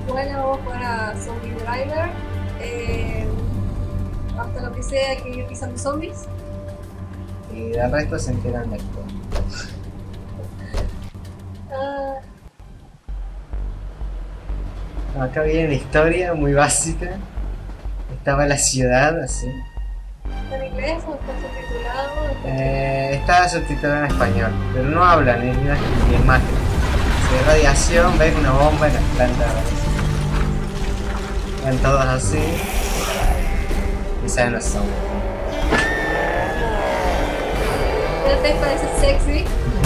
Bueno, vamos a jugar a Zombie Driver. Hasta lo que sea hay que ir pisando zombies. Y del resto se enteran después. Acá viene la historia muy básica. Estaba la ciudad así. ¿Está en inglés o está subtitulado? Está subtitulado en español, pero no hablan, es una imagen. Si hay radiación, ves una bomba en las plantas. Ven todos así. Y salen los zombies. ¿No te parece sexy?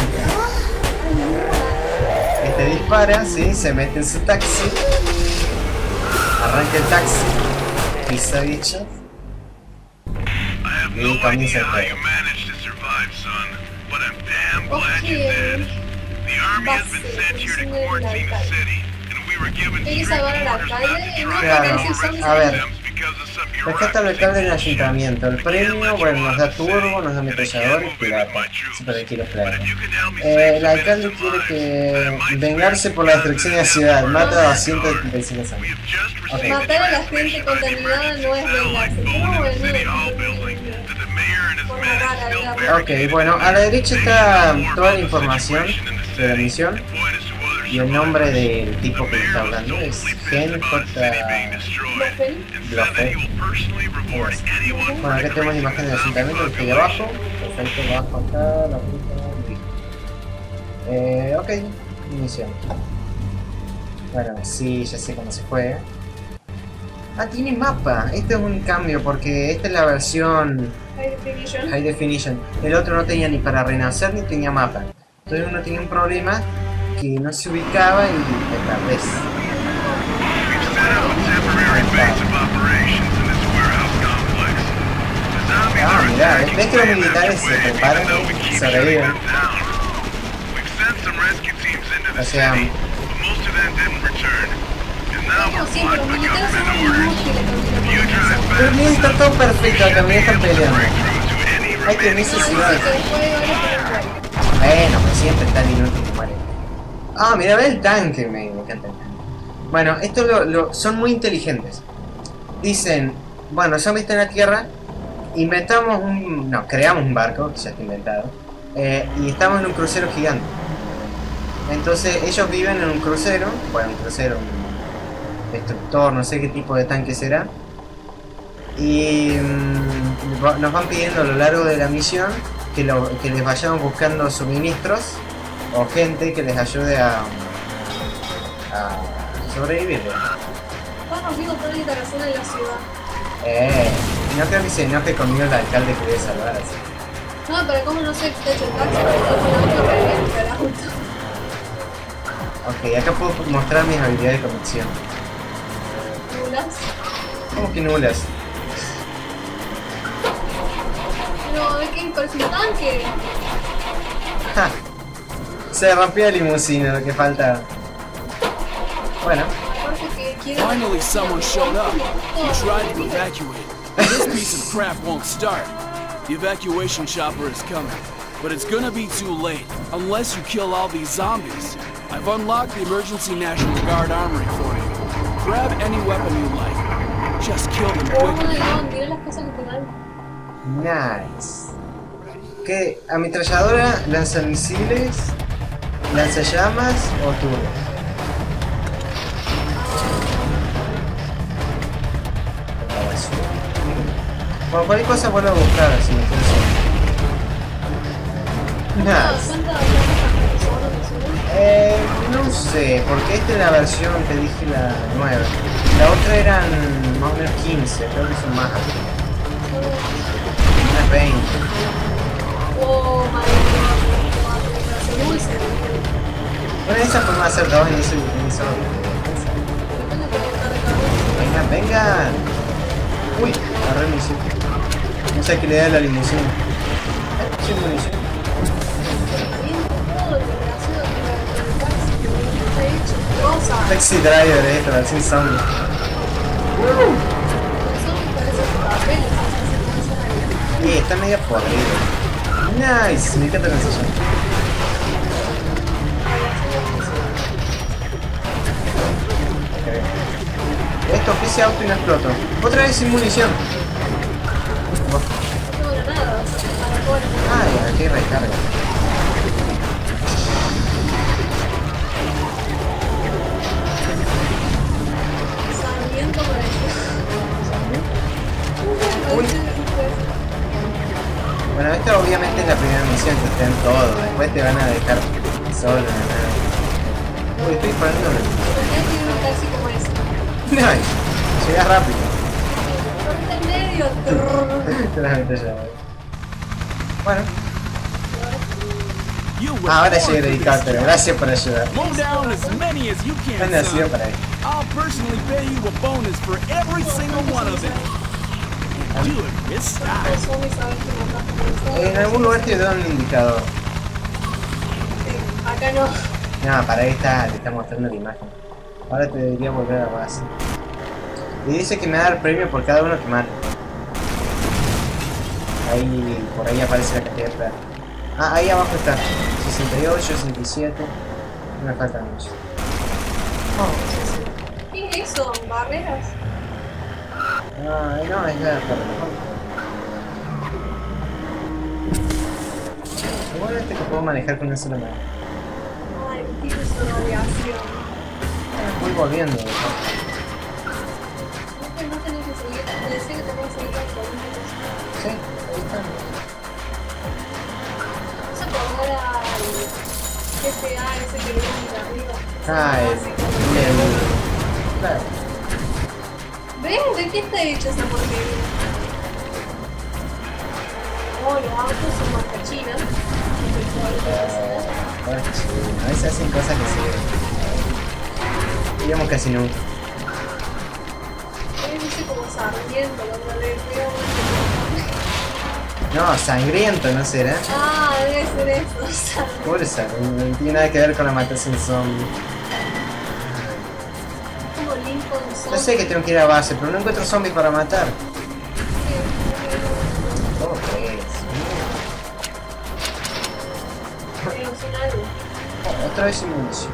Este dispara, sí, se mete en su taxi. Arranca el taxi. Pisa bicho. Y comienza el juego. Hay que salvar al alcalde y no Claro, decir zombies. a ver. Rescata al alcalde del ayuntamiento. El premio, bueno, nos da turbo, nos da ametrallador y pirata. Super de kilos claro. El alcalde quiere que vengarse por la destrucción de la ciudad. Mata a 235 zombies. Okay. Matar a la gente contaminada no es vengarse. ¿Cómo venir? Forma rara, ¿verdad? Ok, bueno, a la derecha está toda la información de la misión. Y el nombre del tipo que está hablando es Gen J. Blofeld. Bueno, acá tenemos la imagen del ayuntamiento que está ahí abajo. Perfecto, abajo acá, la ruta. Ok, inicio. Bueno, sí, ya sé cómo se juega. Ah, tiene mapa. Este es un cambio porque esta es la versión High Definition. El otro no tenía ni para renacer ni tenía mapa. Entonces uno tenía un problema que no se ubicaba y te perdés. Ah, mirá, ves que los militares se preparan y sobreviven. O sea... Como siempre, los militares son muy útiles. Pero mira, está todo perfecto, acá mira, están peleando. Hay que necesidad. Bueno, pues siempre están inútiles, vale. Ah, mira, ve el tanque, me encanta el tanque. Bueno, esto son muy inteligentes. Dicen, bueno, ya me está en la tierra, inventamos un... no, creamos un barco, que ya está inventado, y estamos en un crucero gigante. Entonces ellos viven en un crucero, bueno, un crucero, un destructor, no sé qué tipo de tanque será. Y nos van pidiendo a lo largo de la misión que les vayamos buscando suministros o gente que les ayude a sobrevivir. Están rompiendo toda la interacción en la ciudad. No creo que se enoje conmigo el alcalde que debe salvar así. No, pero como no sé, te he hecho el taxi, pero no revienta el auto. Ok, acá puedo mostrar mis habilidades de conducción. ¿Nulas? ¿Cómo que nulas? No, es que parece un tanque. Ja. Se rompió la limusina, lo que falta. Bueno. Finally someone showed up. We tried to evacuate. This piece of crap won't start. The evacuation chopper is coming, but it's gonna be too late unless you kill all these zombies. I've unlocked the emergency National Guard armory for you. Grab any weapon you like. Just kill them quickly. Nice. ¿Qué? ¿Ametralladora, lanzamisiles, lanzallamas o turbo? Bueno, cualquier cosa vuelvo a buscar si me interesa. Nice. No sé, porque esta es la versión, te dije, la nueva. La otra eran más o menos 15, creo que son más. Unas 20. Oh, madre mía, Bueno, esa podemos hacer dos en eso. Vengan, vengan. Uy, agarré munición. No sé qué le da la limusina. Sí, munición. Taxi Driver, esta versión zombie. Está medio podrido. Nice, me encanta la sesión. Esto oficia auto y no exploto. Otra vez sin munición. No tengo nada. Para afuera. Ay, aquí recarga. Sarmiento por ahí. Uy. Bueno, esta obviamente es la primera misión que estén todos. Después te van a dejar solo. ¿No? Uy, estoy disparando. Pero ya tiene un taxi como ese. Nice. Llegas rápido. Corta el medio. Te la meto ya. Bueno, You were ahora born llegué for el this helicóptero. job. Gracias por ayudar. Mow down as many as you No can, nacido son. para esto. I'll personally pay you a bonus for every single one of them. You have missed Los out. zombies saben que mataste. En algún lugar te da un indicador. Acá no. No, para ahí está, te está mostrando la imagen. Ahora te debería volver a base. Y dice que me da el premio por cada uno que mate. Ahí, por ahí aparece la cantidad de plata. Ah, ahí abajo está. 68, 67. No me faltan mucho. ¿Qué es eso? ¿Barreras? No, es la igual este que puedo manejar con una sola mano. Ay, tiro sobre aviación. Voy volviendo. No tenés que seguir. Te decía que te puedo seguir las columnas. Sí, ahí está. Eso por ahora al GTA ese que viene de arriba. Ah, el claro. ¿Ves? ¿De qué está hecha esa porquería? Oh, los autos son marca china. A veces hacen cosas que se digamos casi nunca. Dice como sarmiento, lo que veo. No, sangriento, ¿no será? Ah, debe ser eso. Pobre no tiene nada que ver con la matanza en zombie. Como Lincoln Yo Zombie. sé que tengo que ir a base, pero no encuentro zombies para matar. Oh, ¿qué es? Pero son algo. Oh, otra vez sin munición.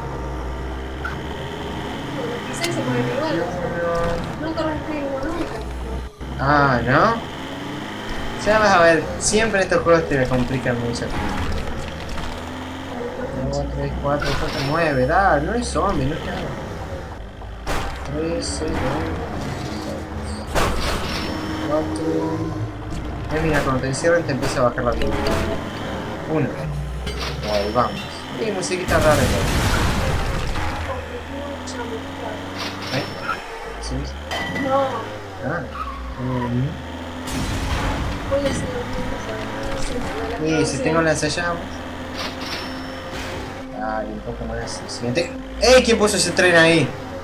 Bueno, quizás se mueven igual. No corresponde igual nunca. Ah, ¿no? Ya vas a ver, siempre estos juegos te complican mucho. 2, 3, 4, 9, da, no es zombie, no es nada. 3, 6, 4. Mira, cuando te encierran te empieza a bajar la vida. 1. Ahí vamos. Y musiquita rara. ¿Eh? ¿Sí? No, Ah. puede ser lo mismo. Y si tengo lanzallamas. Ay, un poco más. El siguiente. ¡Ey! ¿Quién puso ese tren ahí?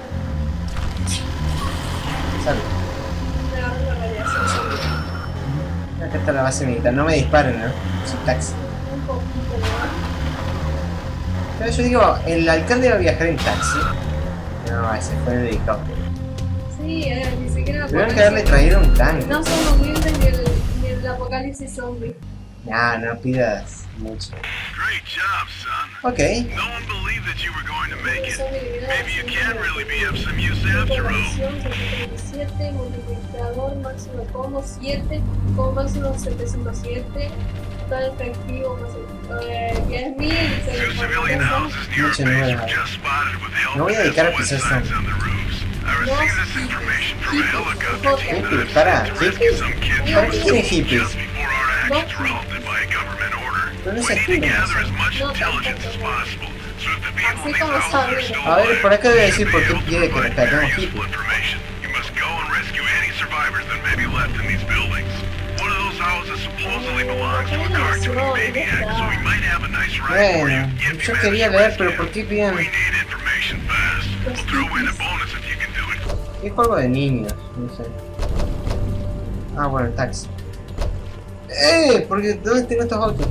Salve. Me agarró la radiación zombie. Acá está la base militar. No me disparen, ¿no? Soy taxi. Un poquito, ¿no? Pero yo digo, ¿el alcalde va a viajar en taxi? No, ese fue en el helicóptero. Sí, ni siquiera. Tuvieron que haberle traído un tanque. No son humildes ni el apocalipsis zombie. Nah, no pidas mucho. Great job, son. Ok. No one believed that you were going to make it. Maybe you can really be of some use after all. Información 727, multiplicador máximo como 7, como máximo 707, total efectivo más 10.000. Two civilian houses near our base were just spotted with Me voy a help dedicar a and pisar signs zombies. on the roofs. I received this information from a helicopter team Hippies, that para, was sent to rescue hippies. some kids ¿Para from qué quieren school hippies? just before our actions were halted by a government order. Pero no We se need to escuchan gather as eso. much No, intelligence as tampoco. possible so that the people Así in these como houses are saben. still A ver, por acá debe alive. decir por qué quiere que rescatemos Very hippies. useful information. You must go and rescue any survivors that may be left in these buildings. One of those houses supposedly belongs to a cartoon maniac, so we might have a nice ride for you Bueno, if you yo manage quería to ver, rescue pero him. ¿por qué piden? We need information fast. We'll throw in a bonus if you can do it. ¿Qué juego de niños? No sé. Ah, bueno, el taxi. Porque ¿dónde tengo estos autos?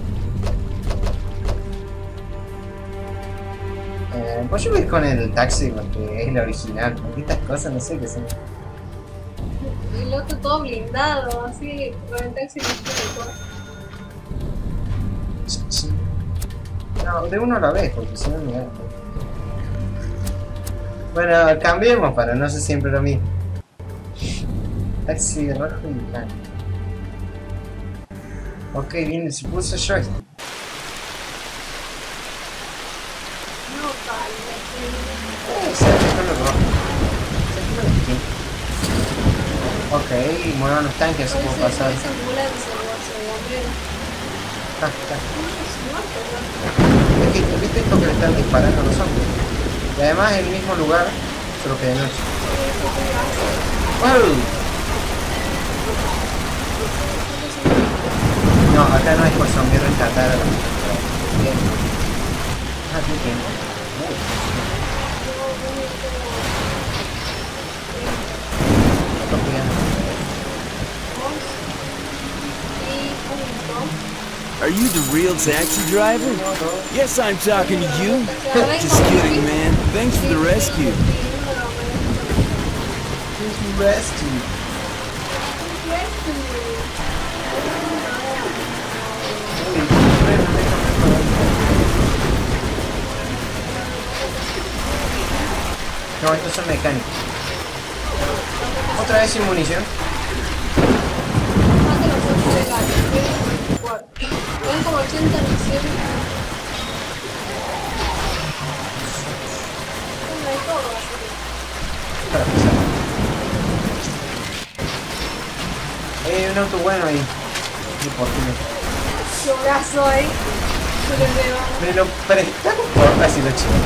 Pues yo voy a ir con el taxi porque es el original. Porque estas cosas no sé qué son. El otro todo blindado, así, reventarse y No, de uno a la vez, porque si no me da. Bueno, cambiemos para no ser siempre lo mismo. Taxi rojo y blanco. Ok, bien, se puso joystick. No, calma. Se dejó lo rojo. Ok, muevan los tanques, así como pasar. Esa ambulancia o ese bombero. Ah, está. Es muerto, Es que, ¿viste esto que le están disparando a los zombies? Y además en el mismo lugar, solo que de noche. ¡Wow! No, acá no es por zombie, rescatar a la bien. Ah, qué tiempo. Are you the real taxi driver? Yes, I'm talking to you. Just kidding, man. Thanks for the rescue. Rescue. No, estos son mecánicos. Otra vez sin munición. Ven como 80 misiones. No hay todo así. Para pisar. Hay un auto bueno ahí. Y por fin. Llorazo ahí. Yo le veo. Me lo prestamos por así lo chido.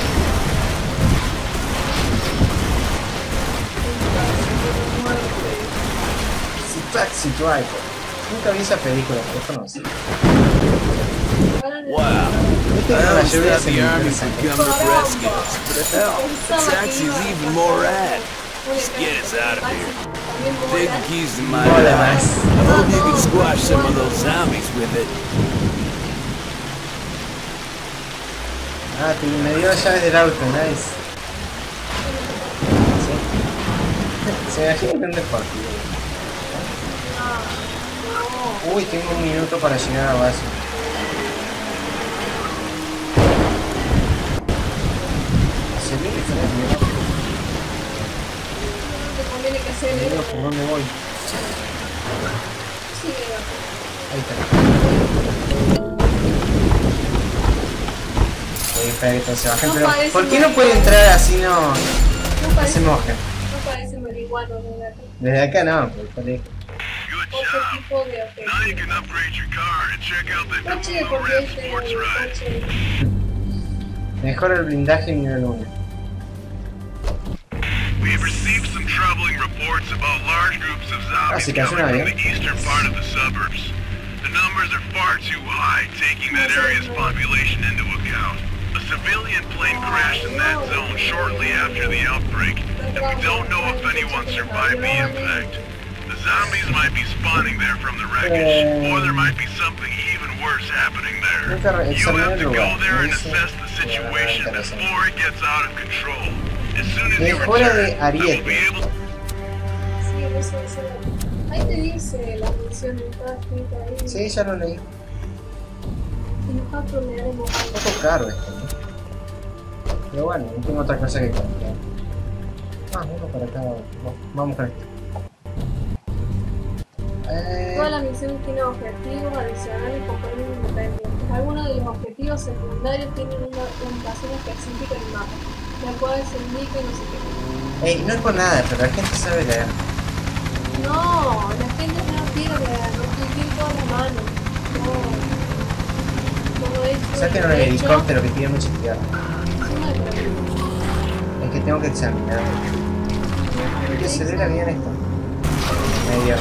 Taxi Driver. Nunca vi esa película, pero esto no sé. Wow. I always thought the army's become Nebraska, but hell, the taxi's even more rad. Just get us out of here. Take the keys to my Mola house. más. I hope you can squash some of those zombies with it. Ah, me dio las llaves del auto, nice. Sí. Se me imagina un deportivo. Uy, tengo un minuto para llegar a base. Se viene frente. Te conviene que se le ¿Por dónde voy? sí, Ahí está. Espera que todos se bajen, No pero parece ¿por qué no marihuana. puede entrar así no no se parece, mojen? no parece marihuana, ¿verdad? Desde acá no, pues está lejos. Good Otro job. tipo de Now you objetivo. can upgrade your car and check out that Coche de cool red corriente, sports ride. coche. Mejora el blindaje nivel 1. We have received some troubling reports about large groups of zombies se cayó un coming from avión. the eastern part of the suburbs. The numbers are far too high, taking that area's population into account. A civilian plane crashed in that zone shortly after the outbreak, and we don't know if anyone survived the impact. The zombies might be spawning there from the wreckage, or there might be something even worse happening there. You have to go there and assess the situation before it gets out of control. As soon as you Mejora de return, I will ariete. be able to... Sí, eso. Ahí te dice la función, está escrita ahí. Sí, ya lo leí. Y nosotros le haremos Un poco caro esto, ¿no? Pero bueno, no tengo otra cosa que comprar. Ah, uno para cada uno. Vamos con esto. Todas las misiones tienen objetivos adicionales con premios independientes. Algunos de los objetivos secundarios tienen una ubicación específica en el mapa, la cual se indica y no sé qué. Ey, no es por nada, pero la gente sabe leer. No, la gente no pierde, no tiene todas las manos. No. Todo esto. Saquen un helicóptero que tiene mucha tierra. No hay problema. Es que tengo que examinar. ¿Por qué acelera bien esto? Medio.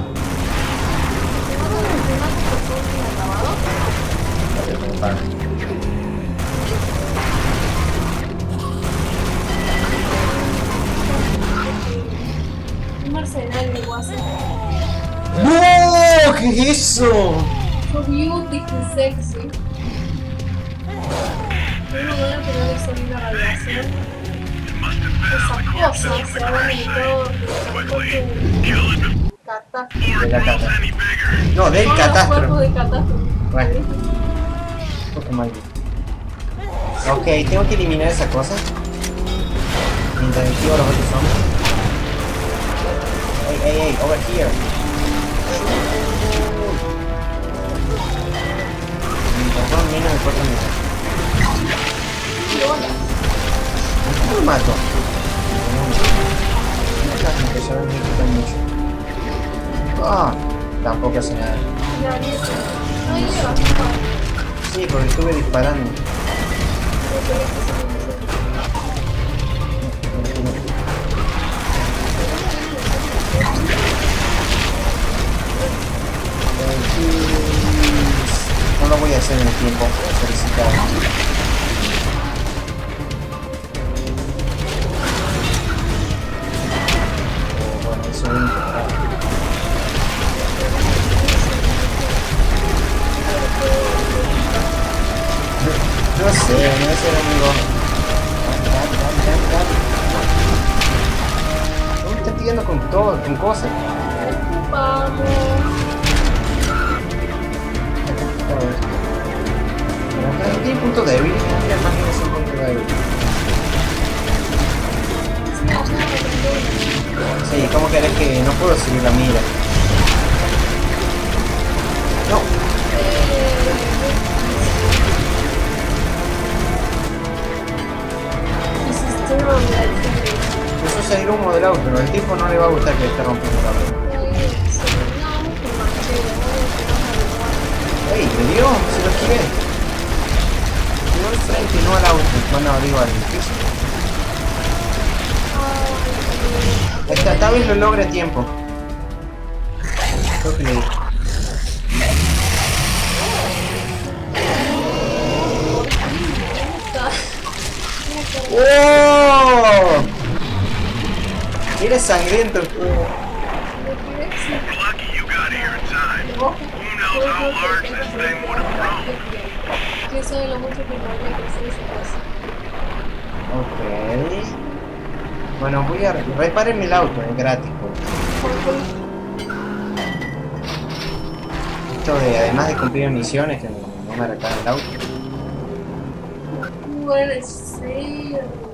Un mercenario de WhatsApp. ¡No! ¿Qué es eso? So beautiful, sexy. Uno va a tener que salir a la relación. It must have been how the corpse Esas is from the cosas se van a crash site. meter Quickly, kill it before catástrofe. it grows any bigger. No, del Todos los cuerpos catástrofe. de catástrofe. Bueno. Un poco mal. Ok, tengo que eliminar esa cosa. Mientras activo los otros zombies. Ey, hey, over here. Perdón, no me importa nada. ¿Cómo lo mato? Que ya me quita mucho. Ah, tampoco hace nada. Sí, porque estuve disparando. No lo voy a hacer en el tiempo solicitado. Bueno, eso es importante. No sé, no sé, amigo. No me estás pidiendo con todo, con cosas. Vamos. Pero acá tiene punto débil. ¿Qué más tienes un punto débil? Sí, ¿cómo querés que no puedo seguir la mira? No. Eso es el humo del auto, pero al tipo no le va a gustar que esté rompiendo el auto. ¡Ey, me dio! ¡Se lo quiere! No al frente, no al auto. Bueno, digo al piso. Esta vez lo logra a tiempo. Creo que le di. ¡Oh! Eres sangriento. We're lucky you got here in time. Who knows how large this thing would have grown? ¿Quién sabe lo mucho que podría crecer esa casa? Ok. Bueno, voy a repararme el auto, es gratis. Esto de, además de cumplir misiones, que no me repara el auto. Bueno, sí.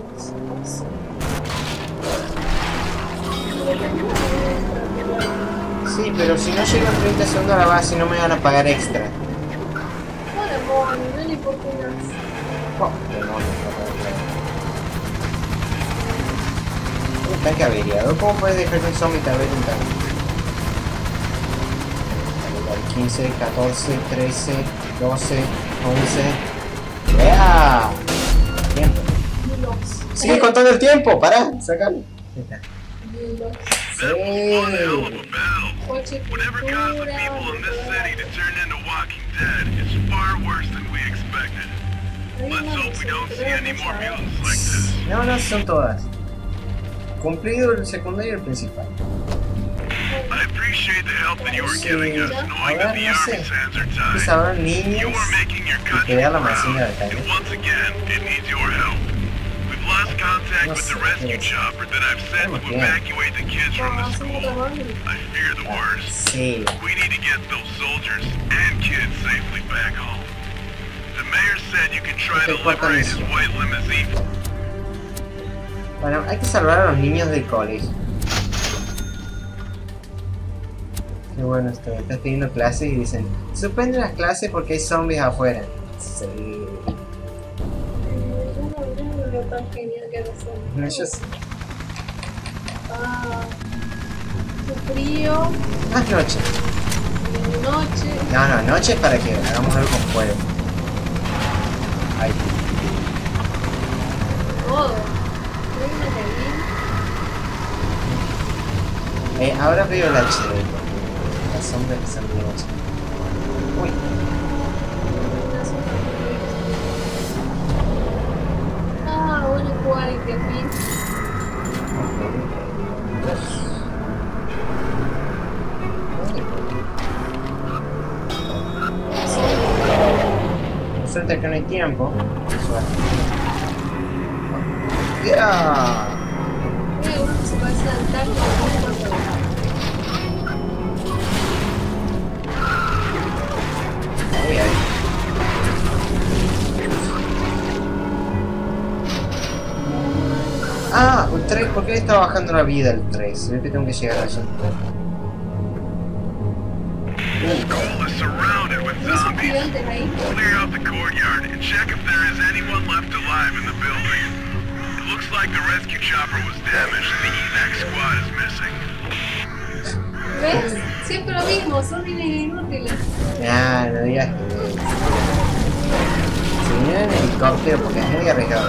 Sí, pero si no llego en 30 segundos a la base no me van a pagar extra. Bueno, amor, no le importa nada. Oh, demonios, ¿cómo está caberiado? ¿Cómo puedes dejar que un zombie te abre un tanque? 15, 14, 13, 12, 11... ¡Yeah! Tiempo. Sigue contando el tiempo, pará, sácalo. That was one hell of a battle. Whatever caused the people in this city to turn into Walking Dead is far worse than we expected. Let's hope we don't see any more mutants like this. No, no son todas. Cumplido el secundario y el principal. I appreciate the help that you are giving us, knowing that the Army's hands are Pues tied. ahora You niños are making your y country crear la proud, manzana de calle. and once again, it needs your help. We've lost contact with the rescue chopper that I've sent to evacuate the kids from the school. I fear the worst. Sí. We need to get those soldiers and kids safely back home. The mayor said you can try to liberate his white limousine. Bueno, hay que salvar a los niños del colegio. Qué bueno esto. Estás teniendo clases y dicen, suspende las clases porque hay zombies afuera. Sí. No tan genial que no son. No, yo sé. Ah, qué frío, Más noche. de noche. No, no, noche es para que hagamos algo con fuego. Ahí. Todo. Ahora veo el HD. Las sombras que salen de noche. Uy. Ah, bueno, jugar en Kefir. Suerte que no hay tiempo. ¡Ya! Mira, uno que se parece al tanque. Ahí, ahí. Ah, un tren, ¿por qué está bajando la vida el 3. Se ve que tengo que llegar allá. Skull is surrounded with ¿Tienes zombies. estudiantes ahí? Clear out the courtyard and check if there is anyone left alive in the building. It looks like the rescue chopper was damaged and the evac squad is missing. ¿Ves? Siempre lo mismo, son inútiles. Ah, no digas que... Se viene en helicóptero porque es muy arriesgado.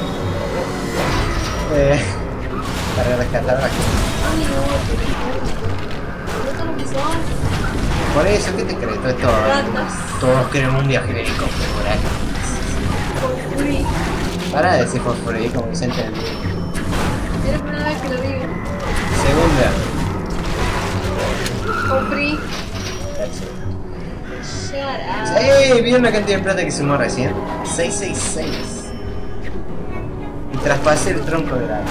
Para rescatar a la gente. Son inútiles. ¿No son lo que son? Por eso, ¿qué te crees? Todo esto... Ratas. Todos queremos un viaje en helicóptero por ahí. Por free. Para de decir por free como Vicente del Día. Es la primera vez que lo digo. Segunda. Por free. Tercera. Shut up. ¡Ey! ¿Vieron la cantidad de plata que sumó recién? 666. Y traspasé el tronco de la...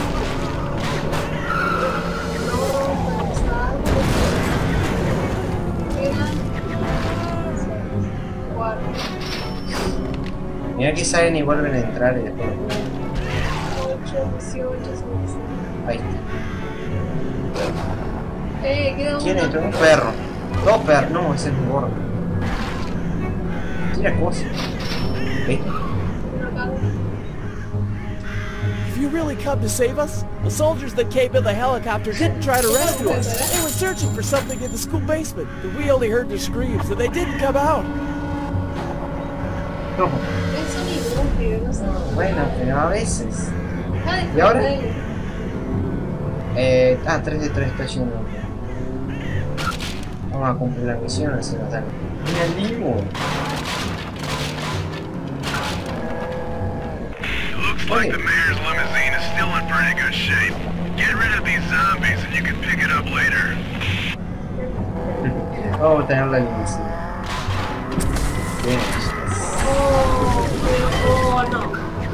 Mira que salen y vuelven a entrar y después... 8, 18, Ahí está. queda ¿Quién uno. entró? Un perro. Dos perros. No, ese es un gordo. Tira cosas. ¿Viste? Uno acá. If you really come to save us, the soldiers that came in the helicopter didn't try to rescue us. They were searching for something in the school basement, but we only heard their screams, and they didn't come out. No. Son inútiles, no sé. Bueno, pero a veces. Ay, ¿Y ahora? dale. 3 de 3 está yendo. Vamos a cumplir la misión, así nos dan. ¡Mira, Limo! It looks like the mayor's limousine is still in pretty good shape. Get rid of these zombies and you can pick it up later. Vamos a tener la limusina. Bien. Oh, no.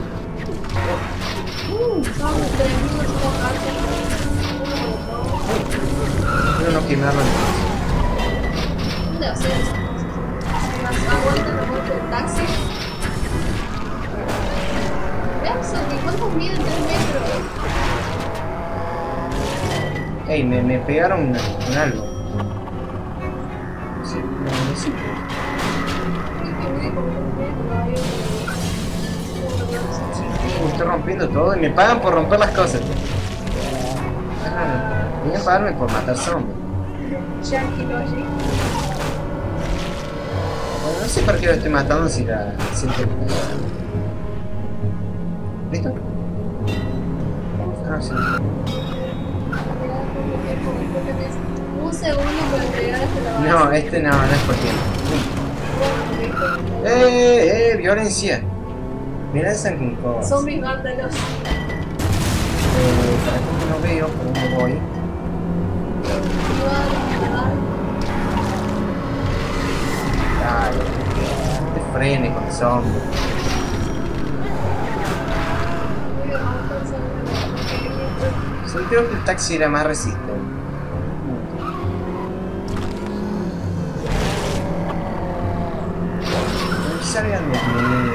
Vamos, tenemos como cárcel. Pero no quemar la limusina. ¿Dónde hacer eso? Si las aguantan la muerte del taxi. Veamos, ¿cuántos miden 3 metros? Ey, me pegaron con algo. Sí, no sé. Estoy rompiendo todo y me pagan por romper las cosas. Voy a pagarme por matar zombies. Yankee Logic. Bueno, no sé por qué lo estoy matando si la siento. ¿Listo? Ah, sí. Un segundo para entregar hasta la base. No, este no es por tiempo. Violencia. Mirá esa con cosas. Zombies vándalos. Para que no veo, por dónde voy. Dale, te frene con zombies. Sí, creo que el taxi era más resistente. No salgan de mí.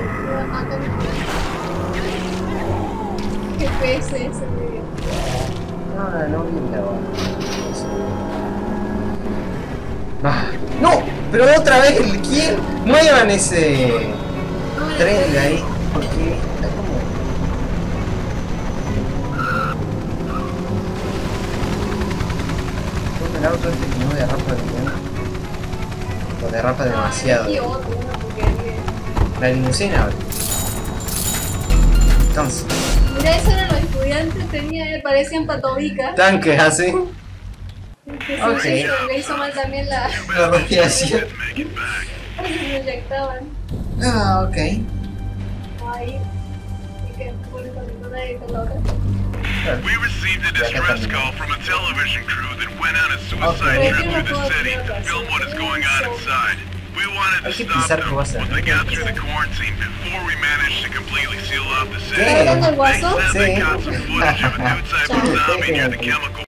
Qué pese ese video. No vi la ¡no! Pero otra vez, ¿quién? Muevan ese tren de ahí. Porque está como... el auto este que no derrapa bien. Lo derrapa demasiado. Y otro, una porquería. La limusina ahora. Entonces, Mira, esos eran los estudiantes, parecían patobicas. tanques así. Ok. Le hizo mal también la... La radiación. Make it back. Se inyectaban. Ah, ok. Ahí. Y que pone con una y con la otra. We received a distress call from a television crew that went on a suicide trip through the city to film what is going on inside. We wanted to Hay que stop pisar them, cosas. but they got through the quarantine before we managed to completely seal off the city. ¿Qué? ¿Estás hablando del They guaso? said they Sí. got some footage of a new type of zombie near the chemical